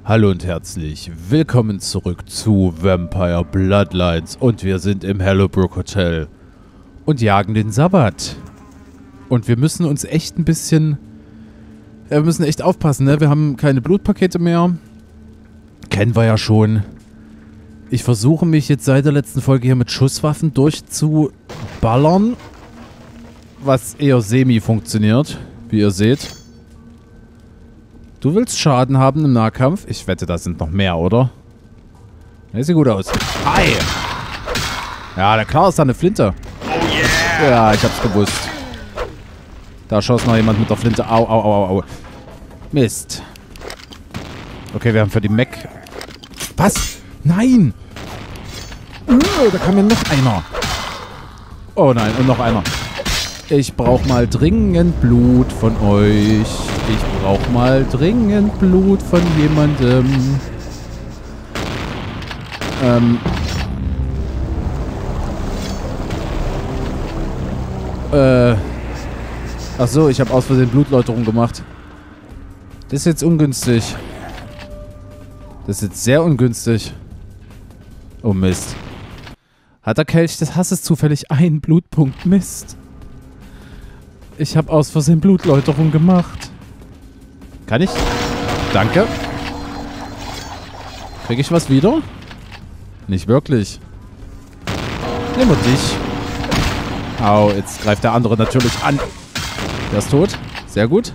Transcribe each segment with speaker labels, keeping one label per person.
Speaker 1: Hallo und herzlich willkommen zurück zu Vampire Bloodlines und wir sind im Hallowbrook Hotel und jagen den Sabbat. Und wir müssen uns echt ein bisschen... wir müssen echt aufpassen, ne? Wir haben keine Blutpakete mehr. Kennen wir ja schon. Ich versuche mich jetzt seit der letzten Folge hier mit Schusswaffen durchzuballern. Was eher semi funktioniert, wie ihr seht. Du willst Schaden haben im Nahkampf? Ich wette, da sind noch mehr, oder? Ja, sieht gut aus. Hi! Ja, na klar ist da eine Flinte.
Speaker 2: Oh yeah!
Speaker 1: Ja, ich hab's gewusst. Da schoss noch jemand mit der Flinte. Au, au, au, au, au. Mist. Okay, wir haben für die Mech... Was? Nein! Da kam ja noch einer. Oh nein, und noch einer. Ich brauch mal dringend Blut von euch. Ich brauch mal dringend Blut von jemandem. Ach so, ich habe aus Versehen Blutläuterung gemacht. Das ist jetzt ungünstig. Das ist jetzt sehr ungünstig. Oh Mist. Hat der Kelch des Hasses zufällig einen Blutpunkt? Mist. Ich habe aus Versehen Blutläuterung gemacht. Kann ich? Danke. Kriege ich was wieder? Nicht wirklich. Nehmen wir dich. Au, jetzt greift der andere natürlich an. Der ist tot. Sehr gut.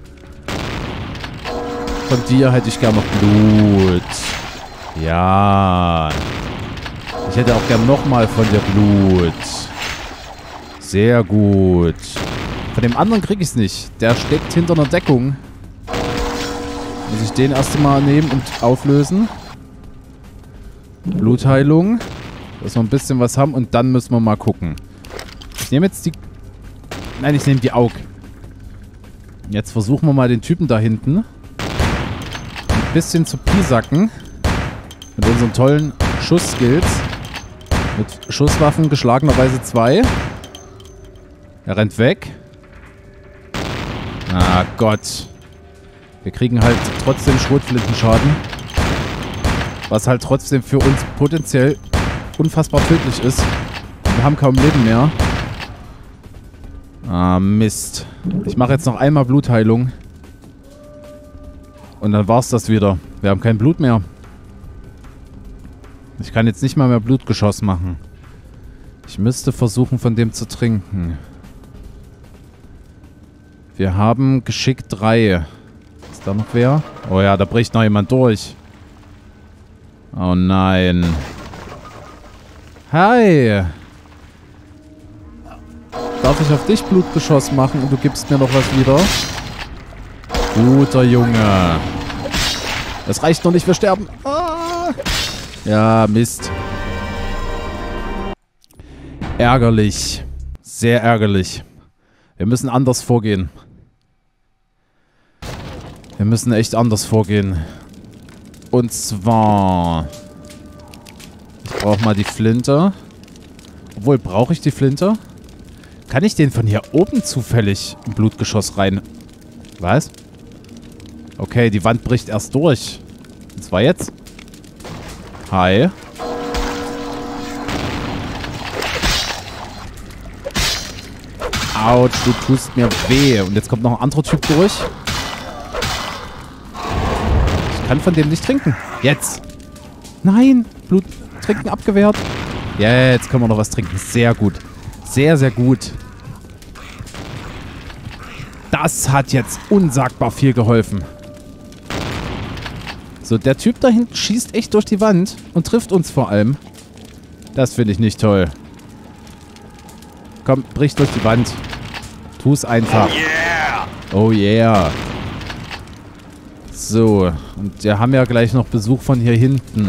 Speaker 1: Von dir hätte ich gern noch Blut. Ja. Ich hätte auch gern nochmal von dir Blut. Sehr gut. Von dem anderen kriege ich es nicht. Der steckt hinter einer Deckung. Muss ich den erst mal nehmen und auflösen. Blutheilung. Dass wir ein bisschen was haben und dann müssen wir mal gucken. Ich nehme jetzt die... Nein, ich nehme die Aug. Jetzt versuchen wir mal den Typen da hinten ein bisschen zu piesacken. Mit unseren tollen Schussskills. Mit Schusswaffen geschlagenerweise 2. Er rennt weg. Ah Gott. Wir kriegen halt trotzdem Schrotflintenschaden. Was halt trotzdem für uns potenziell unfassbar tödlich ist. Wir haben kaum Leben mehr. Ah, Mist. Ich mache jetzt noch einmal Blutheilung. Und dann war's das wieder. Wir haben kein Blut mehr. Ich kann jetzt nicht mal mehr Blutgeschoss machen. Ich müsste versuchen, von dem zu trinken. Wir haben Geschick 3. Ist da noch wer? Oh ja, da bricht noch jemand durch. Oh nein. Hi. Darf ich auf dich Blutgeschoss machen und du gibst mir noch was wieder? Guter Junge. Das reicht noch nicht, wir sterben. Ah. Ja, Mist. Ärgerlich. Sehr ärgerlich. Wir müssen anders vorgehen. Wir müssen echt anders vorgehen. Und zwar... Ich brauche mal die Flinte. Obwohl, brauche ich die Flinte? Kann ich den von hier oben zufällig im Blutgeschoss rein... Was? Okay, die Wand bricht erst durch. Und zwar jetzt. Hi. Autsch, du tust mir weh. Und jetzt kommt noch ein anderer Typ durch. Ich kann von dem nicht trinken. Jetzt. Nein. Blut trinken abgewehrt. Jetzt können wir noch was trinken. Sehr gut. Sehr, sehr gut. Das hat jetzt unsagbar viel geholfen. So, der Typ da hinten schießt echt durch die Wand und trifft uns vor allem. Das finde ich nicht toll. Komm, brich durch die Wand. Tu es einfach. Oh yeah. So, und wir haben ja gleich noch Besuch von hier hinten.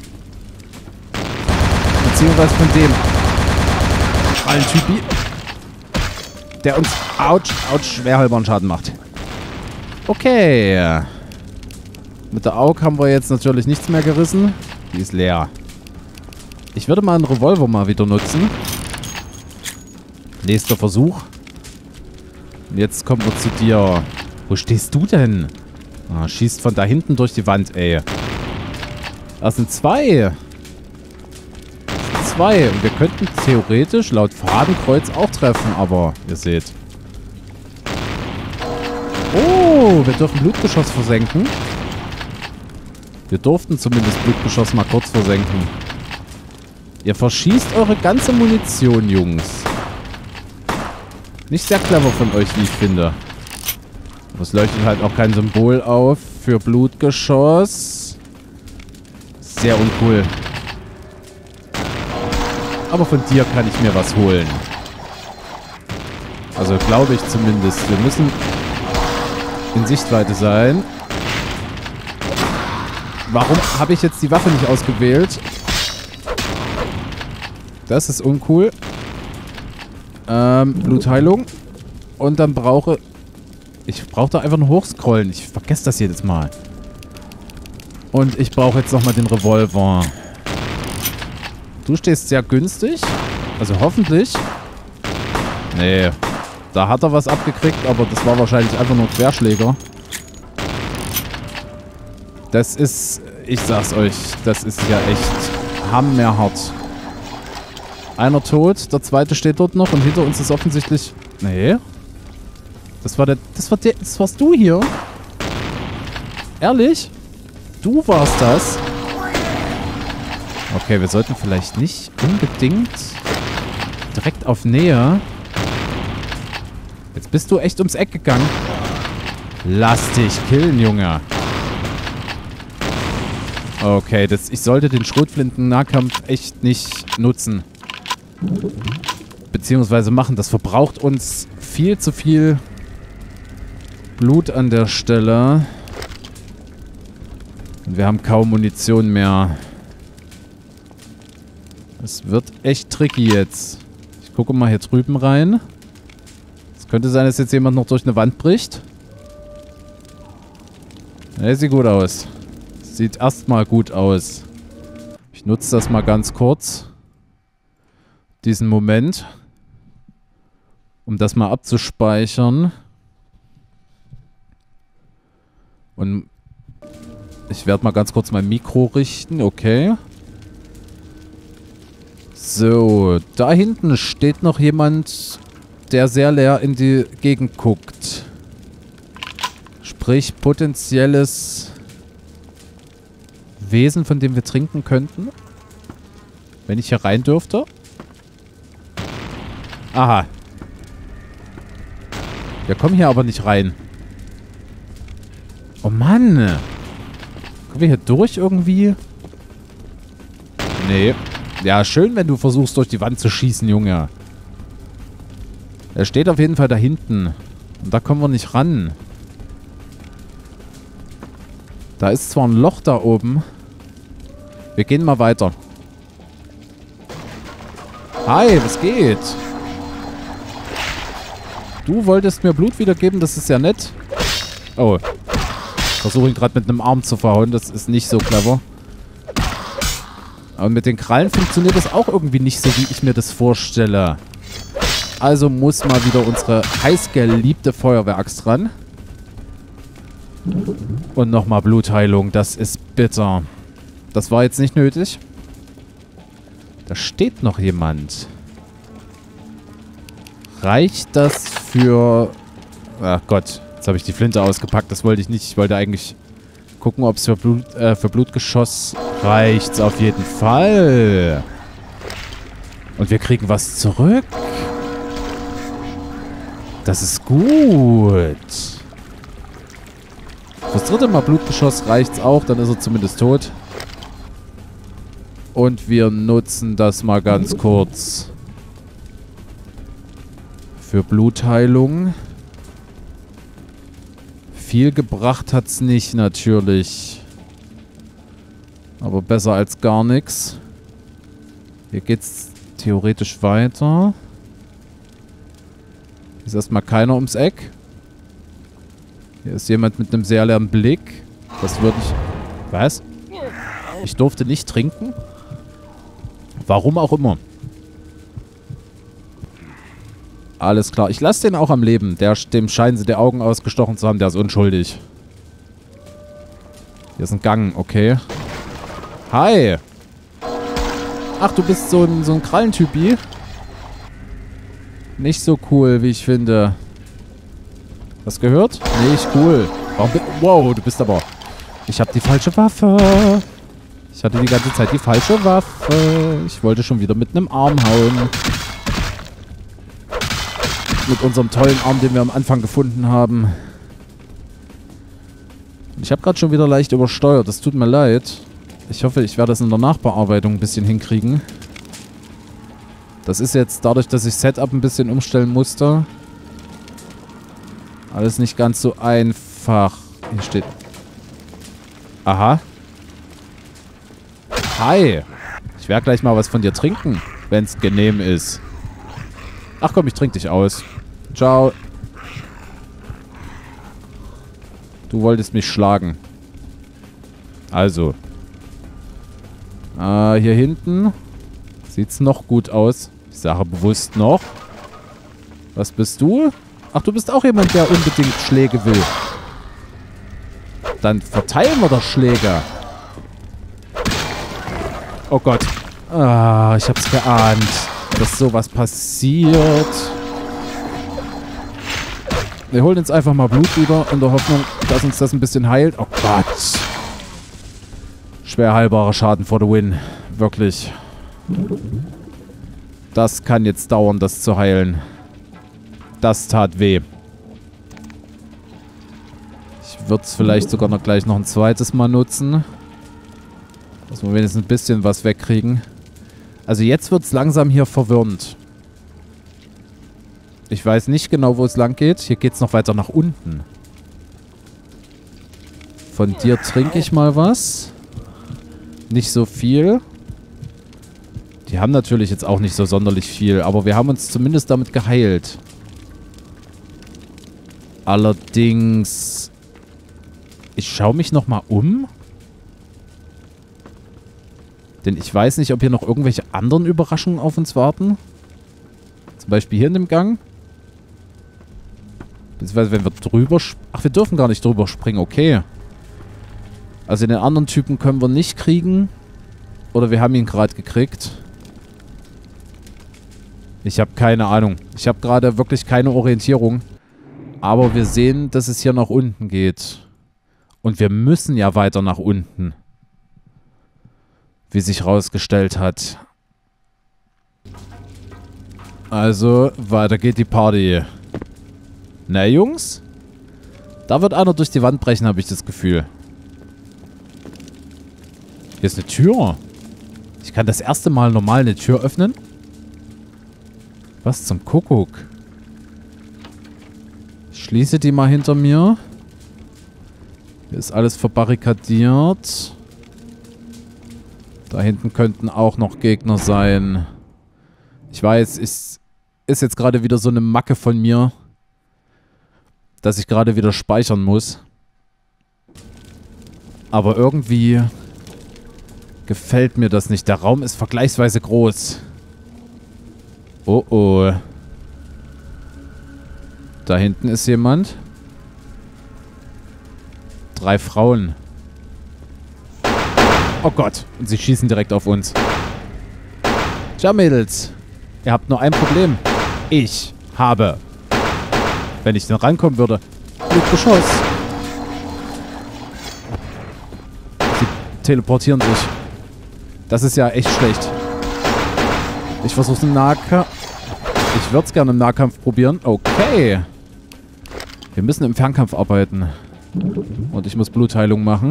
Speaker 1: Beziehungsweise von dem Typi, der uns, schwer halberen Schaden macht. Okay. Mit der Aug haben wir jetzt natürlich nichts mehr gerissen. Die ist leer. Ich würde mal einen Revolver mal wieder nutzen. Nächster Versuch. Und jetzt kommen wir zu dir. Wo stehst du denn? Ah, schießt von da hinten durch die Wand, ey. Das sind zwei. Das sind zwei. Und wir könnten theoretisch laut Fadenkreuz auch treffen, aber ihr seht. Oh, wir dürfen Blutgeschoss versenken. Wir durften zumindest Blutgeschoss mal kurz versenken. Ihr verschießt eure ganze Munition, Jungs. Nicht sehr clever von euch, wie ich finde. Aber es leuchtet halt auch kein Symbol auf für Blutgeschoss. Sehr uncool. Aber von dir kann ich mir was holen. Also glaube ich zumindest. Wir müssen in Sichtweite sein. Warum habe ich jetzt die Waffe nicht ausgewählt? Das ist uncool. Blutheilung. Und dann brauche... Ich brauche da einfach nur hochscrollen. Ich vergesse das jedes Mal. Und ich brauche jetzt nochmal den Revolver. Du stehst sehr günstig. Also hoffentlich. Nee. Da hat er was abgekriegt, aber das war wahrscheinlich einfach nur ein Querschläger. Das ist... Ich sag's euch. Das ist ja echt hammerhart. Einer tot, der zweite steht dort noch und hinter uns ist offensichtlich... Nee. Das warst du hier? Ehrlich? Du warst das? Okay, wir sollten vielleicht nicht unbedingt direkt auf Nähe. Jetzt bist du echt ums Eck gegangen. Lass dich killen, Junge. Okay, ich sollte den Schrotflinten-Nahkampf echt nicht nutzen. Beziehungsweise machen. Das verbraucht uns viel zu viel Blut an der Stelle. Und wir haben kaum Munition mehr. Es wird echt tricky jetzt. Ich gucke mal hier drüben rein. Es könnte sein, dass jetzt jemand noch durch eine Wand bricht. Ne, sieht gut aus. Sieht erstmal gut aus. Ich nutze das mal ganz kurz. Diesen Moment. Um das mal abzuspeichern. Und ich werde mal ganz kurz mein Mikro richten. Okay. So, da hinten steht noch jemand, der sehr leer in die Gegend guckt. Sprich, potenzielles Wesen, von dem wir trinken könnten. Wenn ich hier rein dürfte. Aha. Wir kommen hier aber nicht rein. Oh Mann. Kommen wir hier durch irgendwie? Nee. Ja, schön, wenn du versuchst, durch die Wand zu schießen, Junge. Er steht auf jeden Fall da hinten. Und da kommen wir nicht ran. Da ist zwar ein Loch da oben. Wir gehen mal weiter. Hi, was geht? Du wolltest mir Blut wiedergeben, das ist ja nett. Oh. Ich versuche ihn gerade mit einem Arm zu verhauen, das ist nicht so clever. Aber mit den Krallen funktioniert das auch irgendwie nicht so, wie ich mir das vorstelle. Also muss mal wieder unsere heißgeliebte Feuerwehraxt ran. Und nochmal Blutheilung, das ist bitter. Das war jetzt nicht nötig. Da steht noch jemand. Reicht das für... Ach Gott, jetzt habe ich die Flinte ausgepackt. Das wollte ich nicht. Ich wollte eigentlich gucken, ob es für Blutgeschoss reicht. Auf jeden Fall. Und wir kriegen was zurück. Das ist gut. Das dritte Mal Blutgeschoss reicht's auch. Dann ist er zumindest tot. Und wir nutzen das mal ganz kurz. Für Blutheilung. Viel gebracht hat's nicht, natürlich. Aber besser als gar nichts. Hier geht's theoretisch weiter. Hier ist erstmal keiner ums Eck. Hier ist jemand mit einem sehr leeren Blick. Das würde ich... Was? Ich durfte nicht trinken? Warum auch immer. Alles klar. Ich lasse den auch am Leben. Dem scheinen sie die Augen ausgestochen zu haben. Der ist unschuldig. Hier ist ein Gang, okay. Hi. Ach, du bist so ein Krallentypi. Nicht so cool, wie ich finde. Was gehört? Nicht cool. Wow, du bist aber... Ich habe die falsche Waffe. Ich hatte die ganze Zeit die falsche Waffe. Ich wollte schon wieder mit einem Arm hauen. Mit unserem tollen Arm, den wir am Anfang gefunden haben. Ich habe gerade schon wieder leicht übersteuert. Das tut mir leid. Ich hoffe, ich werde das in der Nachbearbeitung ein bisschen hinkriegen. Das ist jetzt dadurch, dass ich Setup ein bisschen umstellen musste. Alles nicht ganz so einfach. Hier steht... Aha. Hi. Ich werde gleich mal was von dir trinken, wenn es genehm ist. Ach komm, ich trinke dich aus. Ciao. Du wolltest mich schlagen. Also. Hier hinten sieht's noch gut aus. Ich sage bewusst noch. Was bist du? Ach, du bist auch jemand, der unbedingt Schläge will. Dann verteilen wir doch Schläge. Oh Gott. Ah, ich hab's geahnt, dass sowas passiert. Wir holen uns einfach mal Blut wieder, in der Hoffnung, dass uns das ein bisschen heilt. Oh Gott. Schwer heilbarer Schaden for the win. Wirklich. Das kann jetzt dauern, das zu heilen. Das tat weh. Ich würde es vielleicht sogar noch gleich noch ein zweites Mal nutzen. Dass wir wenigstens ein bisschen was wegkriegen. Also jetzt wird es langsam hier verwirrend. Ich weiß nicht genau, wo es lang geht. Hier geht es noch weiter nach unten. Von dir trinke ich mal was. Nicht so viel. Die haben natürlich jetzt auch nicht so sonderlich viel. Aber wir haben uns zumindest damit geheilt. Allerdings... Ich schaue mich nochmal um. Denn ich weiß nicht, ob hier noch irgendwelche anderen Überraschungen auf uns warten. Zum Beispiel hier in dem Gang. Beziehungsweise wenn wir drüber... Ach, wir dürfen gar nicht drüber springen. Okay. Also den anderen Typen können wir nicht kriegen. Oder wir haben ihn gerade gekriegt. Ich habe keine Ahnung. Ich habe gerade wirklich keine Orientierung. Aber wir sehen, dass es hier nach unten geht. Und wir müssen ja weiter nach unten. Wie sich rausgestellt hat. Also, weiter geht die Party. Na, Jungs? Da wird einer durch die Wand brechen, habe ich das Gefühl. Hier ist eine Tür. Ich kann das erste Mal normal eine Tür öffnen. Was zum Kuckuck? Ich schließe die mal hinter mir. Hier ist alles verbarrikadiert. Da hinten könnten auch noch Gegner sein. Ich weiß, ist jetzt gerade wieder so eine Macke von mir, dass ich gerade wieder speichern muss. Aber irgendwie gefällt mir das nicht. Der Raum ist vergleichsweise groß. Oh oh. Da hinten ist jemand. 3 Frauen. Oh Gott. Und sie schießen direkt auf uns. Tja, Mädels. Ihr habt nur ein Problem. Ich habe, wenn ich denn rankommen würde, Blutgeschoss. Sie teleportieren sich. Das ist ja echt schlecht. Ich versuche es im Nahkampf. Ich würde es gerne im Nahkampf probieren. Okay. Wir müssen im Fernkampf arbeiten. Und ich muss Blutheilung machen.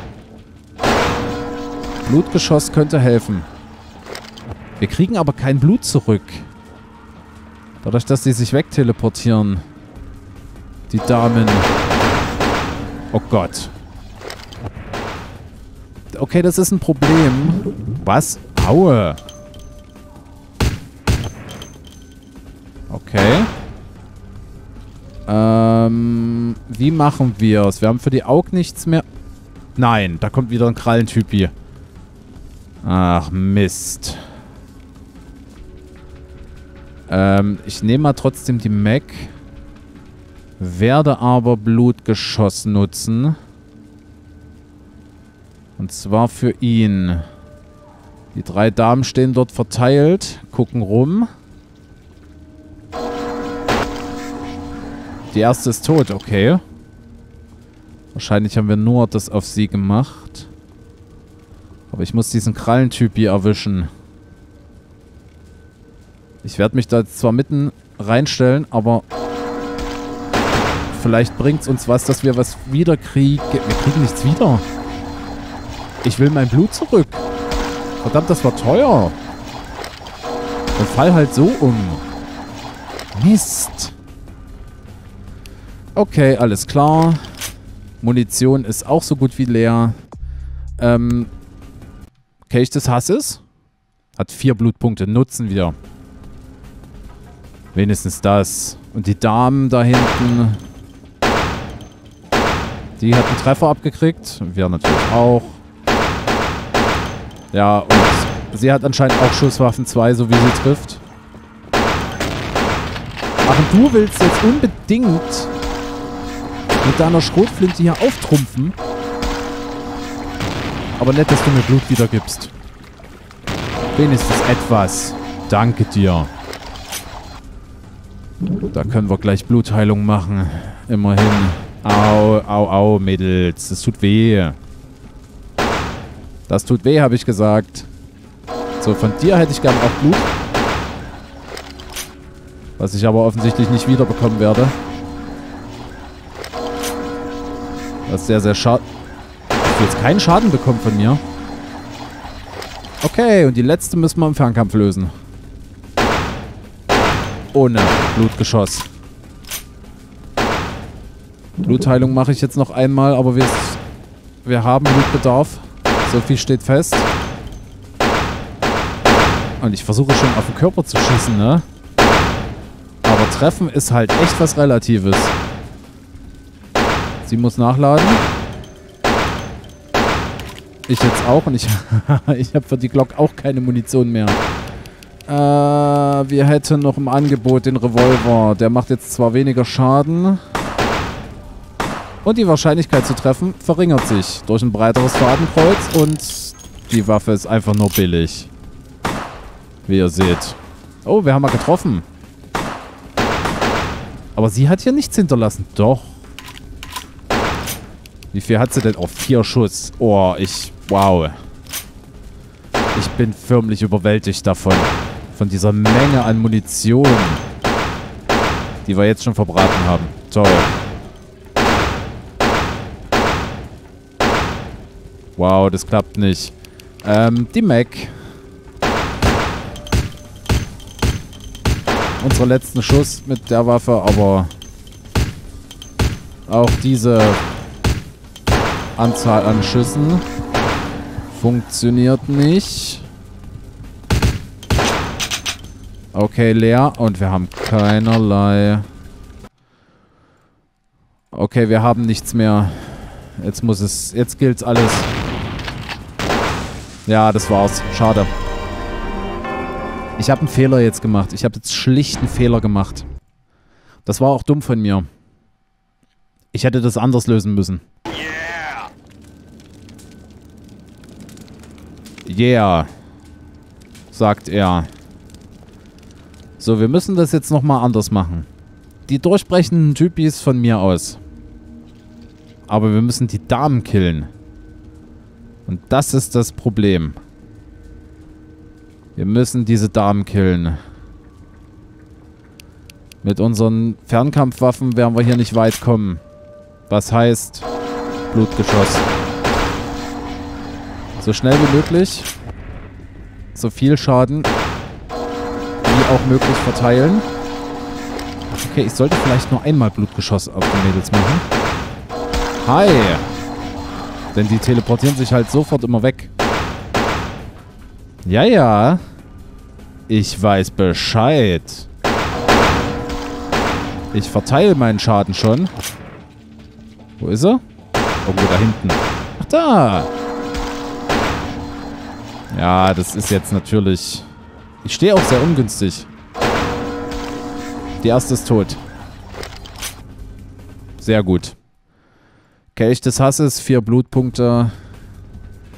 Speaker 1: Blutgeschoss könnte helfen. Wir kriegen aber kein Blut zurück. Dadurch, dass sie sich wegteleportieren. Die Damen. Oh Gott. Okay, das ist ein Problem. Was? Aue. Okay. Wie machen wir es? Wir haben für die Aug nichts mehr. Nein, da kommt wieder ein Krallentypi. Ach, Mist. Ich nehme mal trotzdem die Mac. Werde aber Blutgeschoss nutzen. Und zwar für ihn. Die 3 Damen stehen dort verteilt, gucken rum. Die erste ist tot, okay. Wahrscheinlich haben wir nur das auf sie gemacht. Aber ich muss diesen Krallentyp hier erwischen. Ich werde mich da jetzt zwar mitten reinstellen, aber vielleicht bringt es uns was, dass wir was wieder kriegen. Wir kriegen nichts wieder. Ich will mein Blut zurück. Verdammt, das war teuer. Und fall halt so um. Mist. Okay, alles klar. Munition ist auch so gut wie leer. Kelch des Hasses. Hat 4 Blutpunkte. Nutzen wir. Wenigstens das. Und die Damen da hinten. Die hat einen Treffer abgekriegt. Wir natürlich auch. Ja, und sie hat anscheinend auch Schusswaffen 2, so wie sie trifft. Ach, und du willst jetzt unbedingt mit deiner Schrotflinte hier auftrumpfen. Aber nett, dass du mir Blut wiedergibst. Wenigstens etwas. Danke dir. Da können wir gleich Blutheilung machen. Immerhin. Au, au, au, Mädels. Das tut weh. Das tut weh, habe ich gesagt. So, von dir hätte ich gern auch Blut. Was ich aber offensichtlich nicht wiederbekommen werde. Das ist sehr, sehr schade. Hast du jetzt keinen Schaden bekommen von mir? Okay, und die letzte müssen wir im Fernkampf lösen. Ohne Blutgeschoss. Blutheilung mache ich jetzt noch einmal, aber wir haben Blutbedarf. So viel steht fest. Und ich versuche schon auf den Körper zu schießen, ne? Aber treffen ist halt echt was Relatives. Sie muss nachladen. Ich jetzt auch. Und ich habe für die Glock auch keine Munition mehr. Wir hätten noch im Angebot den Revolver. Der macht jetzt zwar weniger Schaden. Und die Wahrscheinlichkeit zu treffen verringert sich durch ein breiteres Fadenkreuz. Und die Waffe ist einfach nur billig. Wie ihr seht. Oh, wir haben mal getroffen. Aber sie hat hier nichts hinterlassen. Doch. Wie viel hat sie denn? Oh, 4 Schuss. Oh, wow. Ich bin förmlich überwältigt davon. Von dieser Menge an Munition. Die wir jetzt schon verbraten haben. Toll. Wow, das klappt nicht. Die Mac. Unsere letzten Schuss mit der Waffe, aber auch diese Anzahl an Schüssen funktioniert nicht. Okay, leer. Und wir haben keinerlei. Okay, wir haben nichts mehr. Jetzt gilt's alles. Ja, das war's. Schade. Ich habe einen Fehler jetzt gemacht. Ich habe jetzt schlicht einen Fehler gemacht. Das war auch dumm von mir. Ich hätte das anders lösen müssen. Yeah. Sagt er. So, wir müssen das jetzt nochmal anders machen. Die durchbrechenden Typis von mir aus. Aber wir müssen die Damen killen. Und das ist das Problem. Wir müssen diese Damen killen. Mit unseren Fernkampfwaffen werden wir hier nicht weit kommen. Was heißt Blutgeschoss. So schnell wie möglich. So viel Schaden wie auch möglich verteilen. Okay, ich sollte vielleicht nur einmal Blutgeschoss auf die Mädels machen. Hi! Denn die teleportieren sich halt sofort immer weg. Ja, ja. Ich weiß Bescheid. Ich verteile meinen Schaden schon. Wo ist er? Irgendwo da hinten. Ach, da! Ja, das ist jetzt natürlich... Ich stehe auch sehr ungünstig. Die erste ist tot. Sehr gut. Kelch des Hasses, 4 Blutpunkte.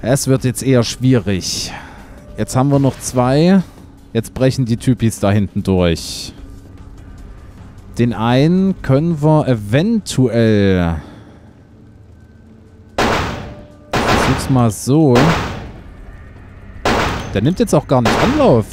Speaker 1: Es wird jetzt eher schwierig. Jetzt haben wir noch 2. Jetzt brechen die Typis da hinten durch. Den einen können wir eventuell... Ich versuch's mal so. Der nimmt jetzt auch gar nicht Anlauf.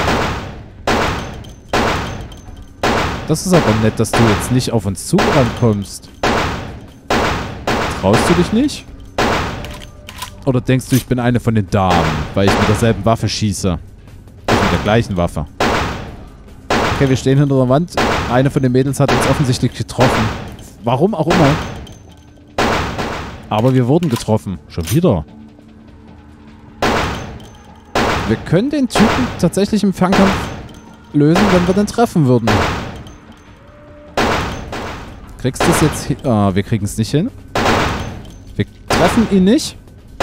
Speaker 1: Das ist aber nett, dass du jetzt nicht auf uns zugerannt kommst. Traust du dich nicht? Oder denkst du, ich bin eine von den Damen, weil ich mit derselben Waffe schieße? Mit der gleichen Waffe. Okay, wir stehen hinter der Wand. Eine von den Mädels hat uns offensichtlich getroffen. Warum auch immer. Aber wir wurden getroffen. Schon wieder. Wir können den Typen tatsächlich im Fernkampf lösen, wenn wir den treffen würden. Kriegst du es jetzt hin? Ah, wir kriegen es nicht hin. Wir treffen ihn nicht.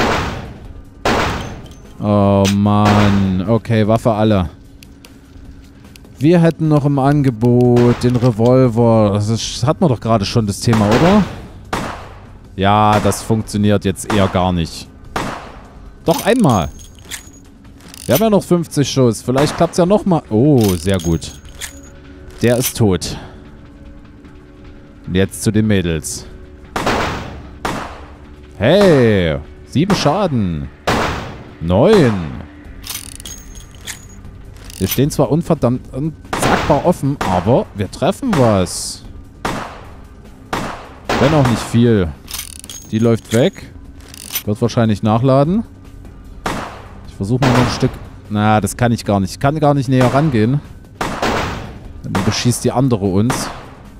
Speaker 1: Oh Mann. Okay, Waffe alle. Wir hätten noch im Angebot den Revolver. Das hatten wir doch gerade schon, das Thema, oder? Ja, das funktioniert jetzt eher gar nicht. Doch einmal. Wir haben ja noch 50 Schuss. Vielleicht klappt es ja nochmal. Oh, sehr gut. Der ist tot. Und jetzt zu den Mädels. Hey, 7 Schaden. 9. Wir stehen zwar unverdammt unsagbar offen, aber wir treffen was. Wenn auch nicht viel. Die läuft weg. Wird wahrscheinlich nachladen. Ich versuche mal noch ein Stück... Na, das kann ich gar nicht. Ich kann gar nicht näher rangehen. Dann beschießt die andere uns.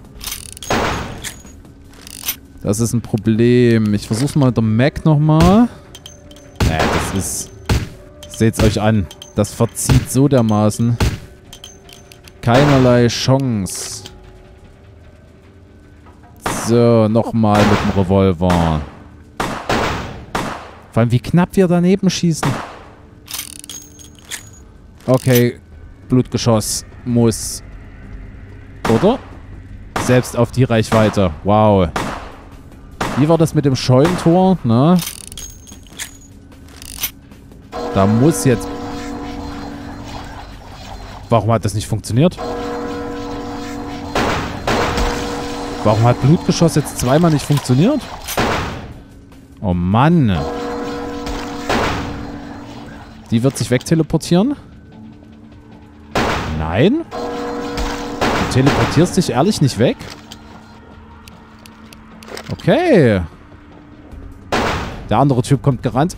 Speaker 1: Das ist ein Problem. Ich versuche mal mit der Mac nochmal. Naja, das ist... Seht's euch an. Das verzieht so dermaßen. Keinerlei Chance. So, nochmal mit dem Revolver. Vor allem, wie knapp wir daneben schießen. Okay, Blutgeschoss muss. Oder? Selbst auf die Reichweite. Wow. Wie war das mit dem Scheunentor? Ne? Da muss jetzt... Warum hat das nicht funktioniert? Warum hat Blutgeschoss jetzt zweimal nicht funktioniert? Oh Mann. Die wird sich wegteleportieren? Nein? Du teleportierst dich ehrlich nicht weg? Okay. Der andere Typ kommt gerannt.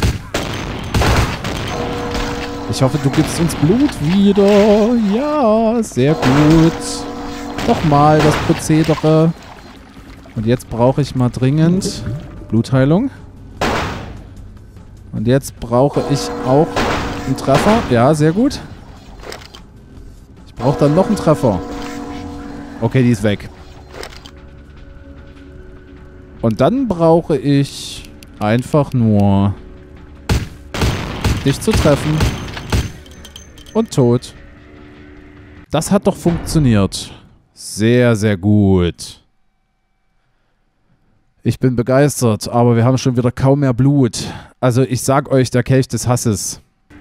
Speaker 1: Ich hoffe, du gibst uns Blut wieder. Ja, sehr gut. Nochmal das Prozedere. Und jetzt brauche ich mal dringend Blutheilung. Und jetzt brauche ich auch einen Treffer. Ja, sehr gut. Ich brauche dann noch einen Treffer. Okay, die ist weg. Und dann brauche ich einfach nur dich zu treffen. Und tot. Das hat doch funktioniert. Sehr, sehr gut. Ich bin begeistert, aber wir haben schon wieder kaum mehr Blut. Also ich sag euch, der Kelch des Hasses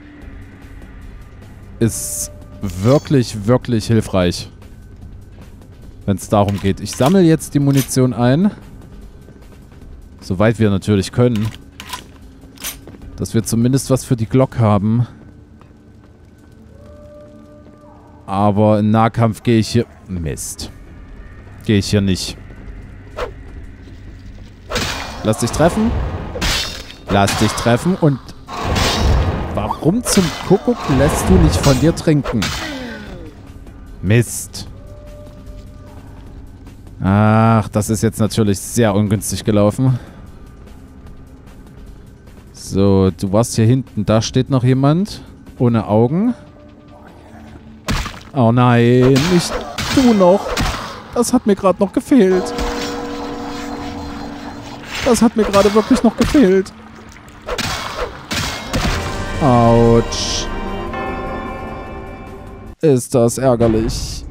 Speaker 1: ist wirklich, wirklich hilfreich. Wenn es darum geht. Ich sammle jetzt die Munition ein. Soweit wir natürlich können. Dass wir zumindest was für die Glock haben. Aber im Nahkampf gehe ich hier... Mist. Gehe ich hier nicht. Lass dich treffen. Lass dich treffen und... Warum zum Kuckuck lässt du nicht von dir trinken? Mist. Ach, das ist jetzt natürlich sehr ungünstig gelaufen. So, du warst hier hinten. Da steht noch jemand. Ohne Augen. Oh nein, nicht du noch. Das hat mir gerade noch gefehlt. Das hat mir gerade wirklich noch gefehlt. Autsch. Ist das ärgerlich.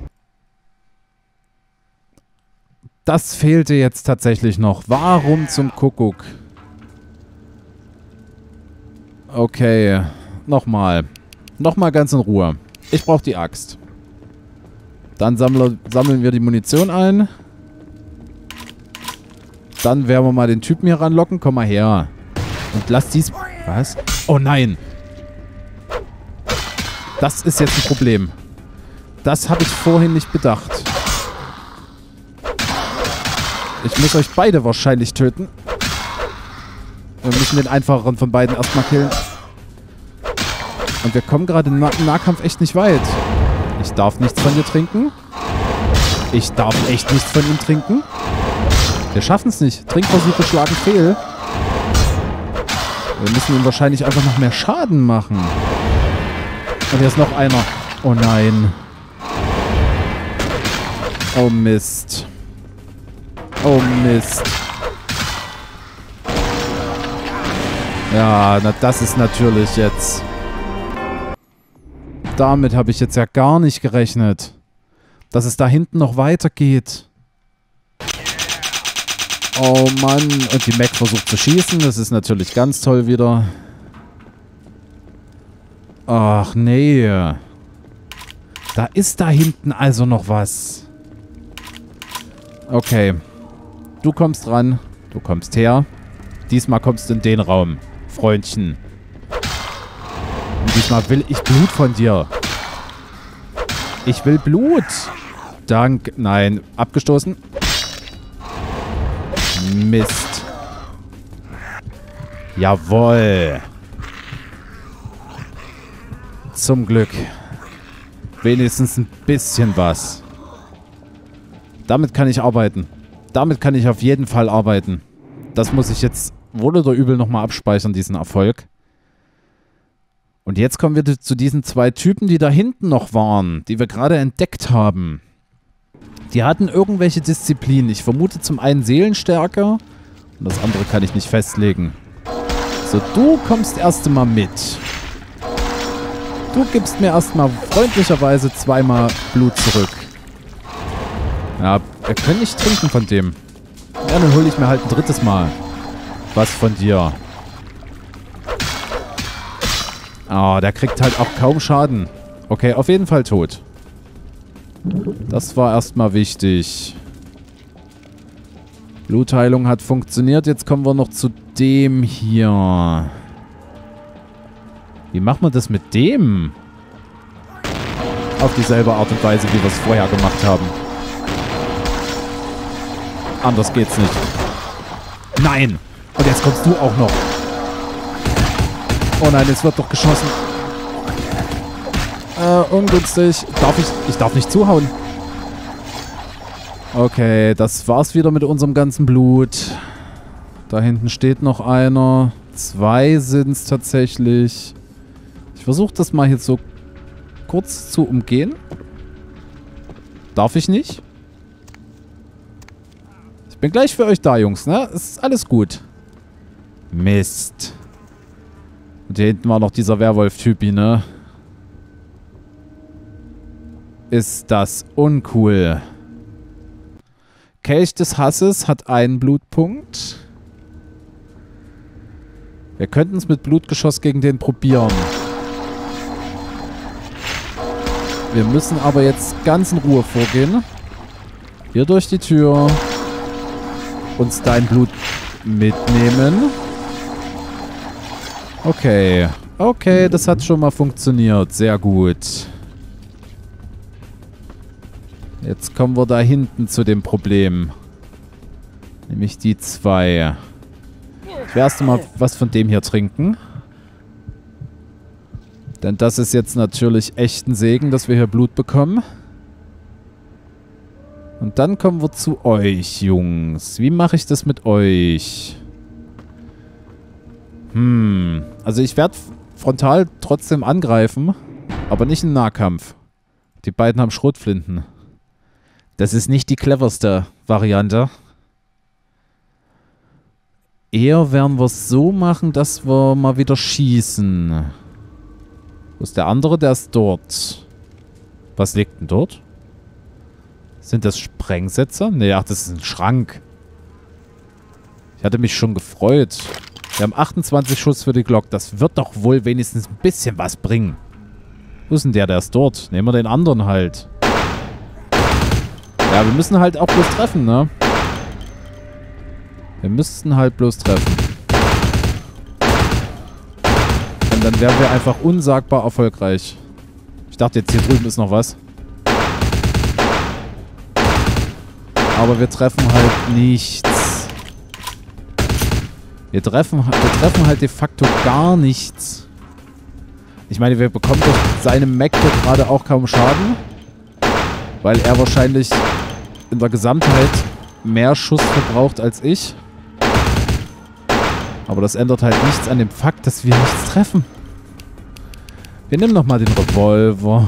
Speaker 1: Das fehlte jetzt tatsächlich noch. Warum zum Kuckuck? Okay. Nochmal. Nochmal ganz in Ruhe. Ich brauche die Axt. Dann sammeln wir die Munition ein. Dann werden wir mal den Typen hier ranlocken. Komm mal her. Und lass dies... Was? Oh nein. Das ist jetzt ein Problem. Das habe ich vorhin nicht bedacht. Ich muss euch beide wahrscheinlich töten. Wir müssen den einfacheren von beiden erstmal killen. Und wir kommen gerade im Nahkampf echt nicht weit. Ich darf nichts von dir trinken. Ich darf echt nichts von ihm trinken. Wir schaffen es nicht. Trinkversuche schlagen fehl. Wir müssen ihm wahrscheinlich einfach noch mehr Schaden machen. Und hier ist noch einer. Oh nein. Oh Mist. Oh Mist. Ja, na das ist natürlich jetzt... Damit habe ich jetzt ja gar nicht gerechnet. Dass es da hinten noch weitergeht. Oh Mann. Und die Mac versucht zu schießen. Das ist natürlich ganz toll wieder. Ach nee. Da ist da hinten also noch was. Okay. Du kommst ran. Du kommst her. Diesmal kommst du in den Raum. Freundchen. Und diesmal will ich Blut von dir. Ich will Blut. Danke. Nein. Abgestoßen. Mist. Jawohl. Zum Glück. Wenigstens ein bisschen was. Damit kann ich arbeiten. Damit kann ich auf jeden Fall arbeiten. Das muss ich jetzt wohl oder übel nochmal abspeichern, diesen Erfolg. Und jetzt kommen wir zu diesen zwei Typen, die da hinten noch waren, die wir gerade entdeckt haben. Die hatten irgendwelche Disziplinen. Ich vermute zum einen Seelenstärke und das andere kann ich nicht festlegen. So, du kommst erst einmal mit. Du gibst mir erstmal freundlicherweise zweimal Blut zurück. Ja, wir können nicht trinken von dem. Ja, dann hole ich mir halt ein drittes Mal was von dir. Ah, der kriegt halt auch kaum Schaden. Okay, auf jeden Fall tot. Das war erstmal wichtig. Blutheilung hat funktioniert. Jetzt kommen wir noch zu dem hier. Wie machen wir das mit dem? Auf dieselbe Art und Weise, wie wir es vorher gemacht haben. Anders geht's nicht. Nein! Und jetzt kommst du auch noch. Oh nein, es wird doch geschossen. Ungünstig. Ich darf nicht zuhauen. Okay, das war's wieder mit unserem ganzen Blut. Da hinten steht noch einer. 2 sind's tatsächlich. Ich versuche das mal jetzt so kurz zu umgehen. Darf ich nicht? Ich bin gleich für euch da, Jungs, ne? Ist alles gut. Mist. Und hier hinten war noch dieser Werwolf-Typi, ne? Ist das uncool. Kelch des Hasses hat einen Blutpunkt. Wir könnten es mit Blutgeschoss gegen den probieren. Wir müssen aber jetzt ganz in Ruhe vorgehen. Hier durch die Tür. Uns dein Blut mitnehmen. Okay. Okay, das hat schon mal funktioniert. Sehr gut. Jetzt kommen wir da hinten zu dem Problem. Nämlich die 2. Ich werde erst mal was von dem hier trinken. Denn das ist jetzt natürlich echt ein Segen, dass wir hier Blut bekommen. Und dann kommen wir zu euch, Jungs. Wie mache ich das mit euch? Also ich werde frontal trotzdem angreifen, aber nicht im Nahkampf. Die beiden haben Schrotflinten. Das ist nicht die cleverste Variante. Eher werden wir es so machen, dass wir mal wieder schießen. Wo ist der andere? Der ist dort. Was liegt denn dort? Sind das Sprengsätze? Nee, ach, das ist ein Schrank. Ich hatte mich schon gefreut. Wir haben 28 Schuss für die Glock. Das wird doch wohl wenigstens ein bisschen was bringen. Wo ist denn der? Der ist dort. Nehmen wir den anderen halt. Ja, wir müssen halt auch bloß treffen, ne? Wir müssten halt bloß treffen. Und dann wären wir einfach unsagbar erfolgreich. Ich dachte jetzt, hier drüben ist noch was. Aber wir treffen halt nichts. Wir treffen halt de facto gar nichts. Ich meine, wir bekommen durch seinem Mac hier gerade auch kaum Schaden. Weil er wahrscheinlich in der Gesamtheit mehr Schuss verbraucht als ich. Aber das ändert halt nichts an dem Fakt, dass wir nichts treffen. Wir nehmen nochmal den Revolver.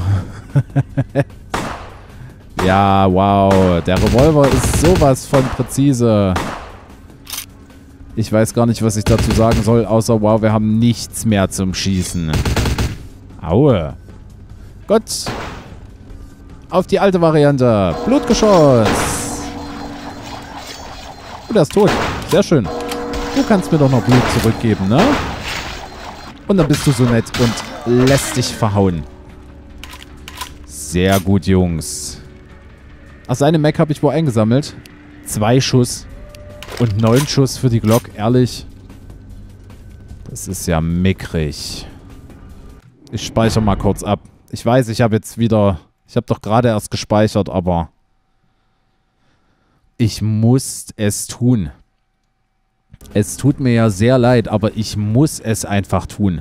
Speaker 1: Ja, wow. Der Revolver ist sowas von präzise. Ich weiß gar nicht, was ich dazu sagen soll, außer wow, wir haben nichts mehr zum Schießen. Aue. Gut. Auf die alte Variante. Blutgeschoss. Oh, der ist tot. Sehr schön. Du kannst mir doch noch Blut zurückgeben, ne? Und dann bist du so nett und lässt dich verhauen. Sehr gut, Jungs. Ach, seine Mac habe ich wohl eingesammelt. 2 Schuss. Und 9 Schuss für die Glock. Ehrlich. Das ist ja mickrig. Ich speichere mal kurz ab. Ich weiß, ich habe jetzt wieder... Ich habe doch gerade erst gespeichert, aber... Ich muss es tun. Es tut mir ja sehr leid, aber ich muss es einfach tun.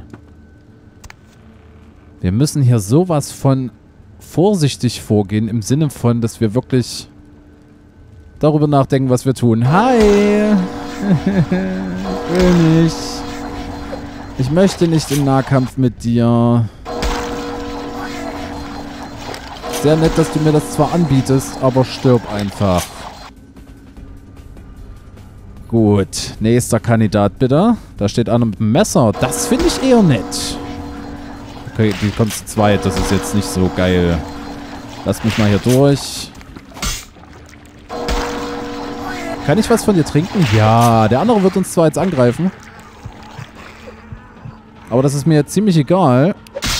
Speaker 1: Wir müssen hier sowas von vorsichtig vorgehen, im Sinne von, dass wir wirklich darüber nachdenken, was wir tun. Hi! Ich will nicht. Ich möchte nicht im Nahkampf mit dir. Sehr nett, dass du mir das zwar anbietest, aber stirb einfach. Gut, nächster Kandidat bitte. Da steht einer mit dem Messer. Das finde ich eher nett. Okay, die kommt zu zweit. Das ist jetzt nicht so geil. Lass mich mal hier durch. Kann ich was von dir trinken? Ja, der andere wird uns zwar jetzt angreifen. Aber das ist mir jetzt ziemlich egal.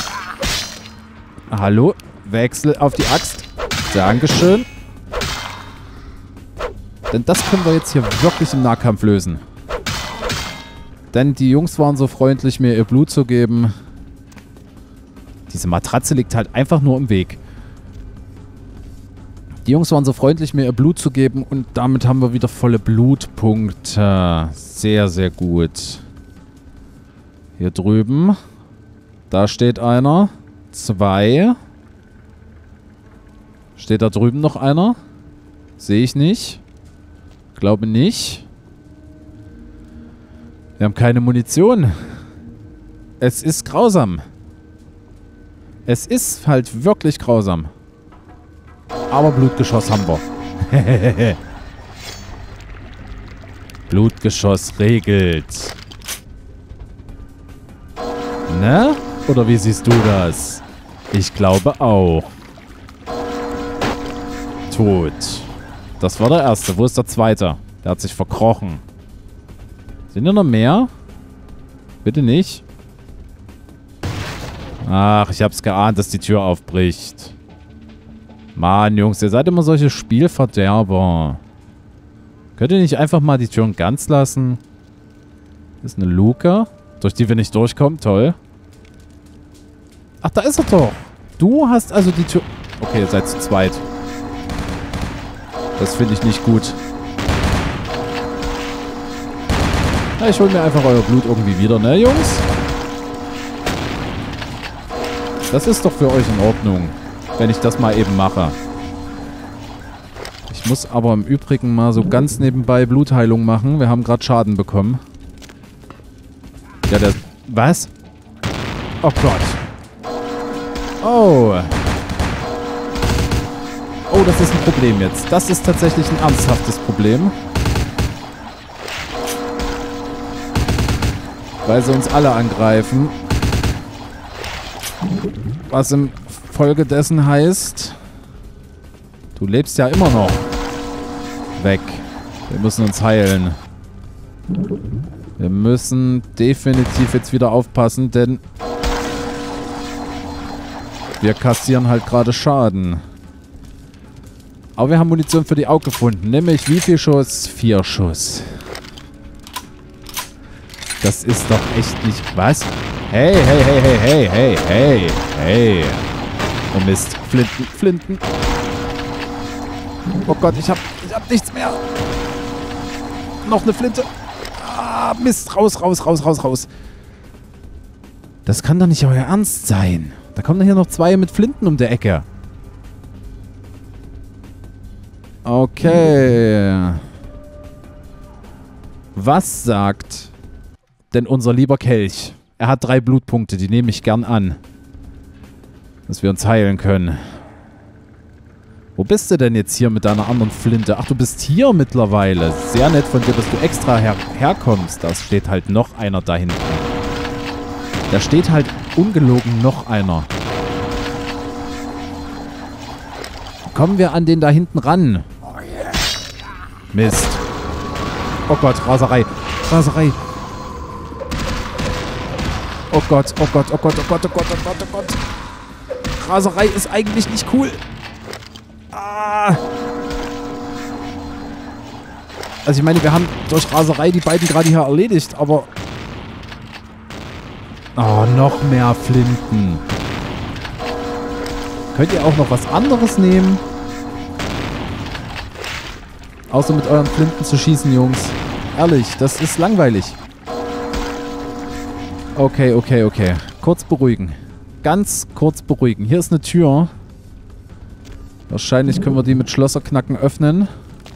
Speaker 1: Hallo? Wechsel auf die Axt. Dankeschön. Denn das können wir jetzt hier wirklich im Nahkampf lösen. Denn die Jungs waren so freundlich, mir ihr Blut zu geben. Diese Matratze liegt halt einfach nur im Weg. Die Jungs waren so freundlich, mir ihr Blut zu geben. Und damit haben wir wieder volle Blutpunkte. Sehr, sehr gut. Hier drüben. Da steht einer. 2. Steht da drüben noch einer? Sehe ich nicht. Glaube nicht. Wir haben keine Munition. Es ist grausam. Es ist halt wirklich grausam. Aber Blutgeschoss haben wir. Blutgeschoss regelt. Ne? Oder wie siehst du das? Ich glaube auch. Tot. Das war der erste. Wo ist der zweite? Der hat sich verkrochen. Sind hier noch mehr? Bitte nicht. Ach, ich hab's geahnt, dass die Tür aufbricht. Mann, Jungs, ihr seid immer solche Spielverderber. Könnt ihr nicht einfach mal die Türen ganz lassen? Das ist eine Luke, durch die wir nicht durchkommen. Toll. Ach, da ist er doch. Du hast also die Tür... Okay, ihr seid zu zweit. Das finde ich nicht gut. Na, ich hole mir einfach euer Blut irgendwie wieder, ne, Jungs? Das ist doch für euch in Ordnung, wenn ich das mal eben mache. Ich muss aber im Übrigen mal so ganz nebenbei Blutheilung machen. Wir haben gerade Schaden bekommen. Ja, der... Was? Oh Gott. Oh. Oh, das ist ein Problem jetzt. Das ist tatsächlich ein ernsthaftes Problem. Weil sie uns alle angreifen. Was im Folge dessen heißt... Du lebst ja immer noch. Weg. Wir müssen uns heilen. Wir müssen definitiv jetzt wieder aufpassen, denn wir kassieren halt gerade Schaden. Aber wir haben Munition für die AUG gefunden. Nämlich wie viel Schuss? 4 Schuss. Das ist doch echt nicht... Was? Hey, hey, hey, hey, hey, hey, hey, hey. Oh Mist. Flinten, Flinten. Oh Gott, ich hab nichts mehr. Noch eine Flinte. Ah, Mist. Raus, raus, raus, raus, raus. Das kann doch nicht euer Ernst sein. Da kommen doch hier noch 2 mit Flinten um die Ecke. Okay. Was sagt denn unser lieber Kelch? Er hat 3 Blutpunkte, die nehme ich gern an. Dass wir uns heilen können. Wo bist du denn jetzt hier mit deiner anderen Flinte? Ach, du bist hier mittlerweile. Sehr nett von dir, dass du extra herkommst. Da steht halt noch einer da hinten. Da steht halt ungelogen noch einer. Kommen wir an den da hinten ran? Mist. Oh Gott, Raserei. Raserei. Oh Gott, oh Gott, oh Gott, oh Gott, oh Gott, oh Gott, oh Gott. Raserei ist eigentlich nicht cool. Ah. Also ich meine, wir haben durch Raserei die beiden gerade hier erledigt, aber... Oh, noch mehr Flinten. Könnt ihr auch noch was anderes nehmen? Außer mit euren Flinten zu schießen, Jungs. Ehrlich, das ist langweilig. Okay, okay, okay. Kurz beruhigen. Ganz kurz beruhigen. Hier ist eine Tür. Wahrscheinlich können wir die mit Schlösserknacken öffnen.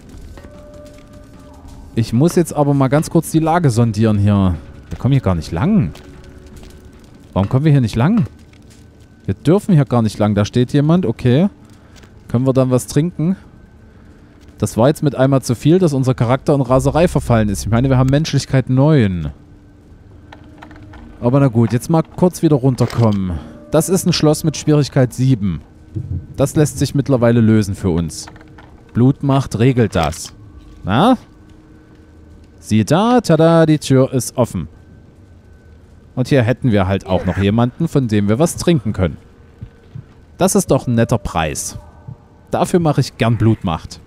Speaker 1: Ich muss jetzt aber mal ganz kurz die Lage sondieren hier. Wir kommen hier gar nicht lang. Warum kommen wir hier nicht lang? Wir dürfen hier gar nicht lang. Da steht jemand. Okay. Können wir dann was trinken? Das war jetzt mit einmal zu viel, dass unser Charakter in Raserei verfallen ist. Ich meine, wir haben Menschlichkeit 9. Aber na gut, jetzt mal kurz wieder runterkommen. Das ist ein Schloss mit Schwierigkeit 7. Das lässt sich mittlerweile lösen für uns. Blutmacht regelt das. Na? Siehe da, tada, die Tür ist offen. Und hier hätten wir halt auch noch jemanden, von dem wir was trinken können. Das ist doch ein netter Preis. Dafür mache ich gern Blutmacht.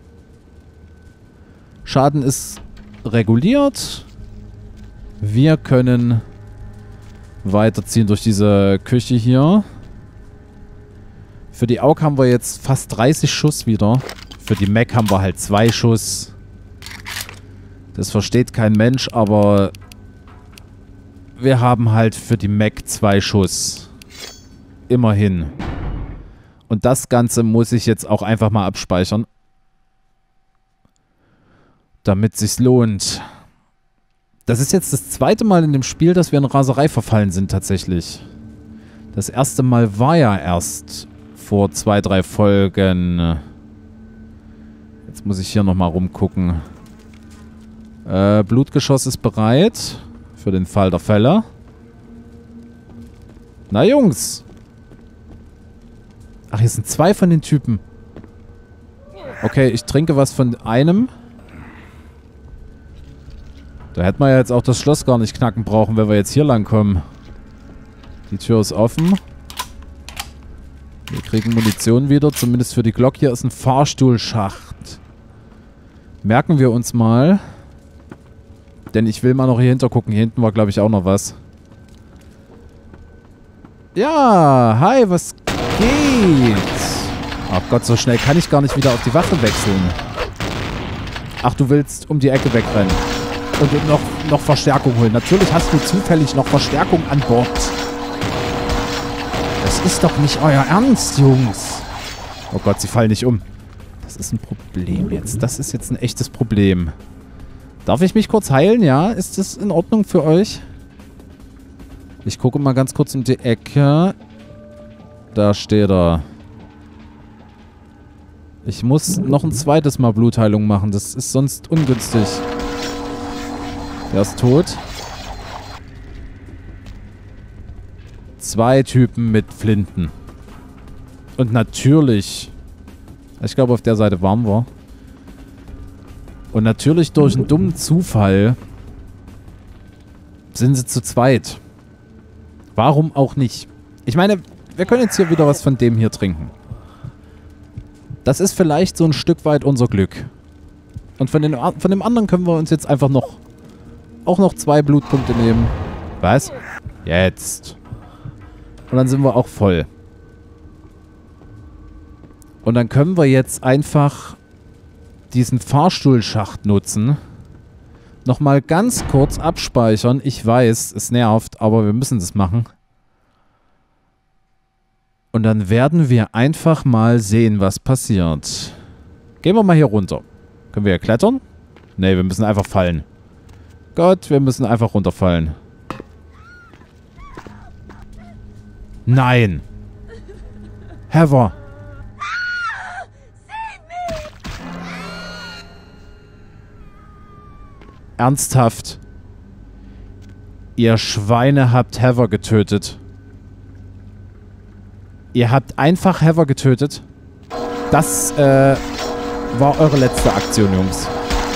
Speaker 1: Schaden ist reguliert. Wir können weiterziehen durch diese Küche hier. Für die AUG haben wir jetzt fast 30 Schuss wieder. Für die Mac haben wir halt 2 Schuss. Das versteht kein Mensch, aber wir haben halt für die Mac 2 Schuss. Immerhin. Und das Ganze muss ich jetzt auch einfach mal abspeichern. Damit es sich lohnt. Das ist jetzt das 2. Mal in dem Spiel, dass wir in Raserei verfallen sind tatsächlich. Das erste Mal war ja erst vor 2, 3 Folgen. Jetzt muss ich hier nochmal rumgucken. Blutgeschoss ist bereit. Für den Fall der Fälle. Na Jungs. Ach, hier sind 2 von den Typen. Okay, ich trinke was von einem. Da hätten wir ja jetzt auch das Schloss gar nicht knacken brauchen, wenn wir jetzt hier lang kommen. Die Tür ist offen. Wir kriegen Munition wieder, zumindest für die Glock. Hier ist ein Fahrstuhlschacht. Merken wir uns mal. Denn ich will mal noch hier hinter gucken. Hier hinten war, glaube ich, auch noch was. Ja, hi, was geht? Ach Gott, so schnell kann ich gar nicht wieder auf die Waffe wechseln. Ach, du willst um die Ecke wegrennen. Und noch Verstärkung holen. Natürlich hast du zufällig noch Verstärkung an Bord. Das ist doch nicht euer Ernst, Jungs. Oh Gott, sie fallen nicht um. Das ist ein Problem jetzt. Das ist jetzt ein echtes Problem. Darf ich mich kurz heilen? Ja? Ist das in Ordnung für euch? Ich gucke mal ganz kurz um die Ecke. Da steht er. Ich muss noch ein zweites Mal Blutheilung machen. Das ist sonst ungünstig. Der ist tot. 2 Typen mit Flinten. Und natürlich... Ich glaube, auf der Seite waren wir. Und natürlich durch einen dummen Zufall sind sie zu zweit. Warum auch nicht? Ich meine, wir können jetzt hier wieder was von dem hier trinken. Das ist vielleicht so ein Stück weit unser Glück. Und von dem anderen können wir uns jetzt einfach auch noch 2 Blutpunkte nehmen. Was? Jetzt. Und dann sind wir auch voll. Und dann können wir jetzt einfach diesen Fahrstuhlschacht nutzen. Nochmal ganz kurz abspeichern. Ich weiß, es nervt, aber wir müssen das machen. Und dann werden wir einfach mal sehen, was passiert. Gehen wir mal hier runter. Können wir hier klettern? Ne, wir müssen einfach fallen. Gott, wir müssen einfach runterfallen. Nein! Heather! Ernsthaft? Ihr Schweine habt Heather getötet. Ihr habt einfach Heather getötet. Das war eure letzte Aktion, Jungs.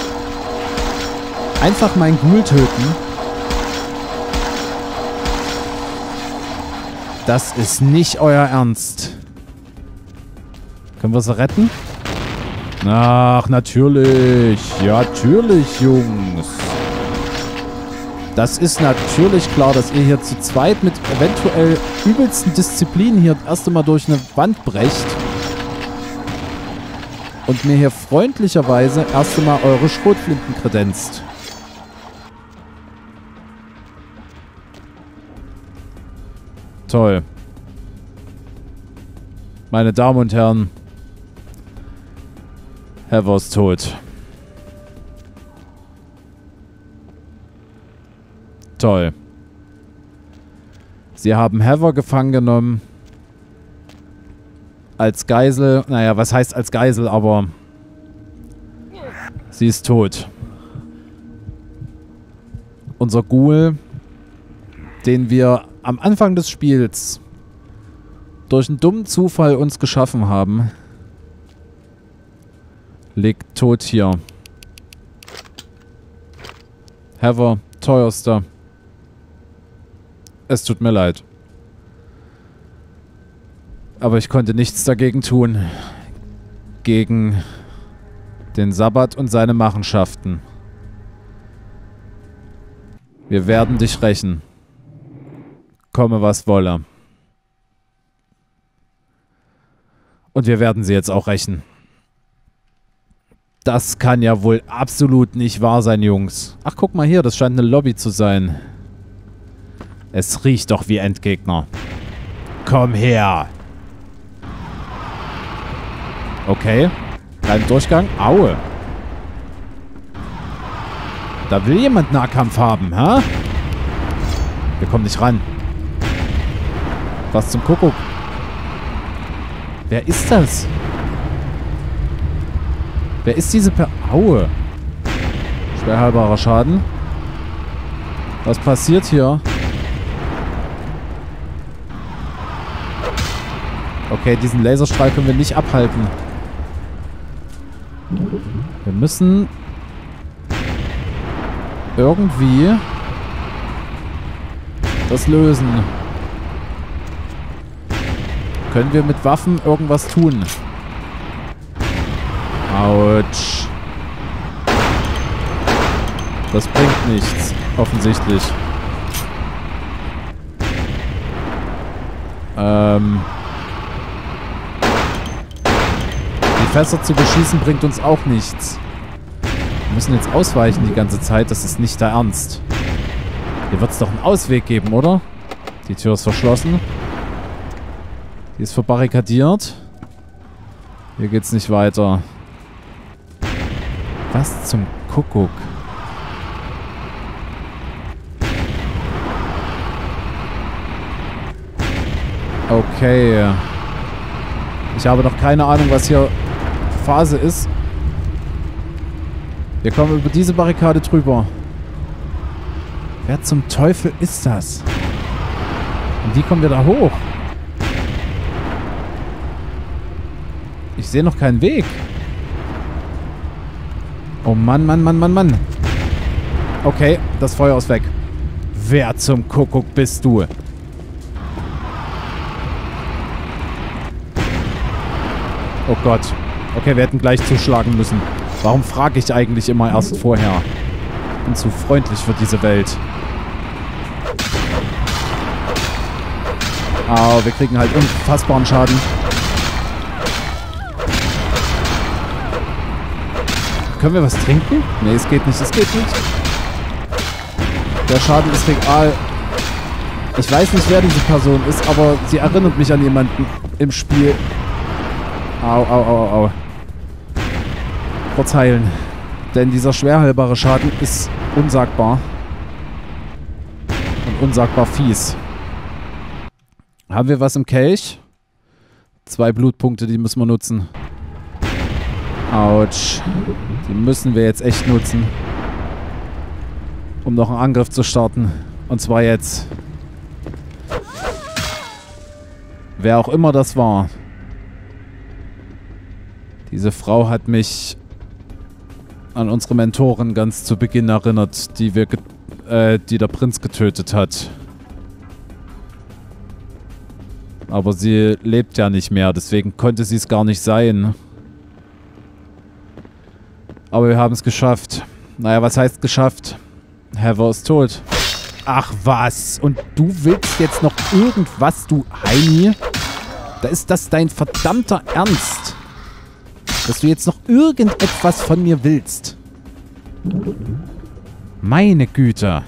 Speaker 1: Einfach mein Ghoul töten. Das ist nicht euer Ernst. Können wir sie retten? Ach, natürlich. Ja, natürlich, Jungs. Das ist natürlich klar, dass ihr hier zu zweit mit eventuell übelsten Disziplin hier erst einmal durch eine Wand brecht. Und mir hier freundlicherweise erst einmal eure Schrotflinten kredenzt. Toll. Meine Damen und Herren. Heather ist tot. Toll. Sie haben Heather gefangen genommen. Als Geisel. Naja, was heißt als Geisel, aber sie ist tot. Unser Ghoul, den wir am Anfang des Spiels durch einen dummen Zufall uns geschaffen haben, liegt tot hier. Heather, teuerster. Es tut mir leid. Aber ich konnte nichts dagegen tun. Gegen den Sabbat und seine Machenschaften. Wir werden dich rächen. Komme, was wolle. Und wir werden sie jetzt auch rächen. Das kann ja wohl absolut nicht wahr sein, Jungs. Ach, guck mal hier, das scheint eine Lobby zu sein. Es riecht doch wie Endgegner. Komm her! Okay. Kein Durchgang. Aue. Da will jemand Nahkampf haben, hä? Wir kommen nicht ran. Was zum Kuckuck? Wer ist das? Wer ist diese Aue. Schwer heilbarer Schaden. Was passiert hier? Okay, diesen Laserstrahl können wir nicht abhalten. Wir müssen irgendwie das lösen. Können wir mit Waffen irgendwas tun? Autsch. Das bringt nichts, offensichtlich. Die Fässer zu beschießen bringt uns auch nichts. Wir müssen jetzt ausweichen die ganze Zeit, das ist nicht der Ernst. Hier wird es doch einen Ausweg geben, oder? Die Tür ist verschlossen. Die ist verbarrikadiert. Hier geht's nicht weiter. Was zum Kuckuck? Okay. Ich habe noch keine Ahnung, was hier Phase ist. Wir kommen über diese Barrikade drüber. Wer zum Teufel ist das? Und wie kommen wir da hoch? Ich sehe noch keinen Weg. Oh Mann, Mann, Mann, Mann, Mann. Okay, das Feuer ist weg. Wer zum Kuckuck bist du? Oh Gott. Okay, wir hätten gleich zuschlagen müssen. Warum frage ich eigentlich immer erst vorher? Ich bin zu freundlich für diese Welt. Au, wir kriegen halt unfassbaren Schaden. Können wir was trinken? Nee, es geht nicht, es geht nicht. Der Schaden ist real. Ich weiß nicht, wer diese Person ist, aber sie erinnert mich an jemanden im Spiel. Au, au, au, au. Kurz heilen. Denn dieser schwer heilbare Schaden ist unsagbar. Und unsagbar fies. Haben wir was im Kelch? 2 Blutpunkte, die müssen wir nutzen. Autsch. Die müssen wir jetzt echt nutzen. Um noch einen Angriff zu starten. Und zwar jetzt. Wer auch immer das war. Diese Frau hat mich an unsere Mentorin ganz zu Beginn erinnert, die der Prinz getötet hat. Aber sie lebt ja nicht mehr, deswegen konnte sie es gar nicht sein. Aber wir haben es geschafft. Naja, was heißt geschafft? Heather ist tot. Ach was? Und du willst jetzt noch irgendwas, du Heini? Da ist das dein verdammter Ernst? Dass du jetzt noch irgendetwas von mir willst? Meine Güte.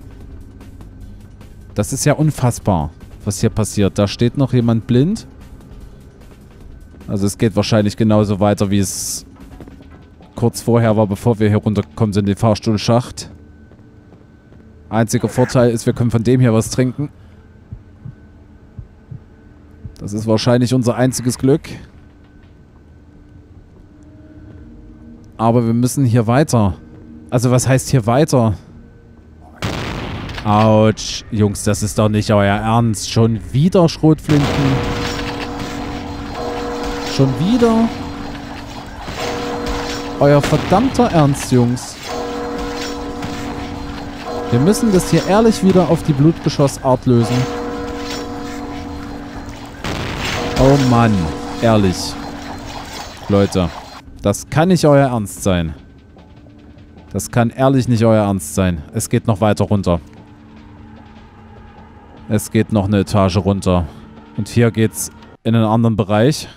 Speaker 1: Das ist ja unfassbar, was hier passiert. Da steht noch jemand blind. Also es geht wahrscheinlich genauso weiter, wie es kurz vorher war, bevor wir hier runtergekommen sind in den Fahrstuhlschacht. Einziger Vorteil ist, wir können von dem hier was trinken. Das ist wahrscheinlich unser einziges Glück. Aber wir müssen hier weiter. Also was heißt hier weiter? Autsch. Jungs, das ist doch nicht euer Ernst. Schon wieder Schrotflinten? Schon wieder? Euer verdammter Ernst, Jungs. Wir müssen das hier ehrlich wieder auf die Blutgeschossart lösen. Oh Mann. Ehrlich. Leute. Das kann nicht euer Ernst sein. Das kann ehrlich nicht euer Ernst sein. Es geht noch weiter runter. Es geht noch eine Etage runter. Und hier geht's in einen anderen Bereich.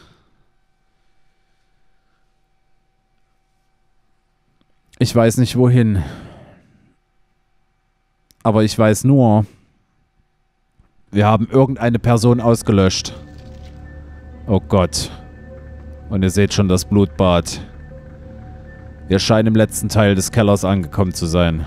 Speaker 1: Ich weiß nicht wohin. Aber ich weiß nur, wir haben irgendeine Person ausgelöscht. Oh Gott. Und ihr seht schon das Blutbad. Wir scheinen im letzten Teil des Kellers angekommen zu sein.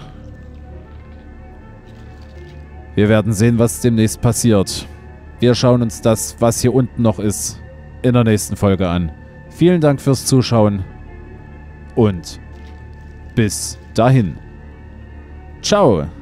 Speaker 1: Wir werden sehen, was demnächst passiert. Wir schauen uns das, was hier unten noch ist, in der nächsten Folge an. Vielen Dank fürs Zuschauen und bis dahin. Ciao.